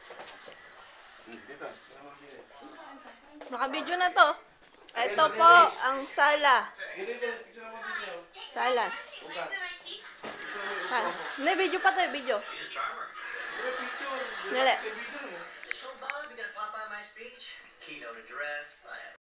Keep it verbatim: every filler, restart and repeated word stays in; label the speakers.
Speaker 1: Naka-video na to. Ito po ang sala. Salas. Sala. Hindi, video pa to, video. Nala.
Speaker 2: So, Bob, you gonna pop by my speech? Keynote address,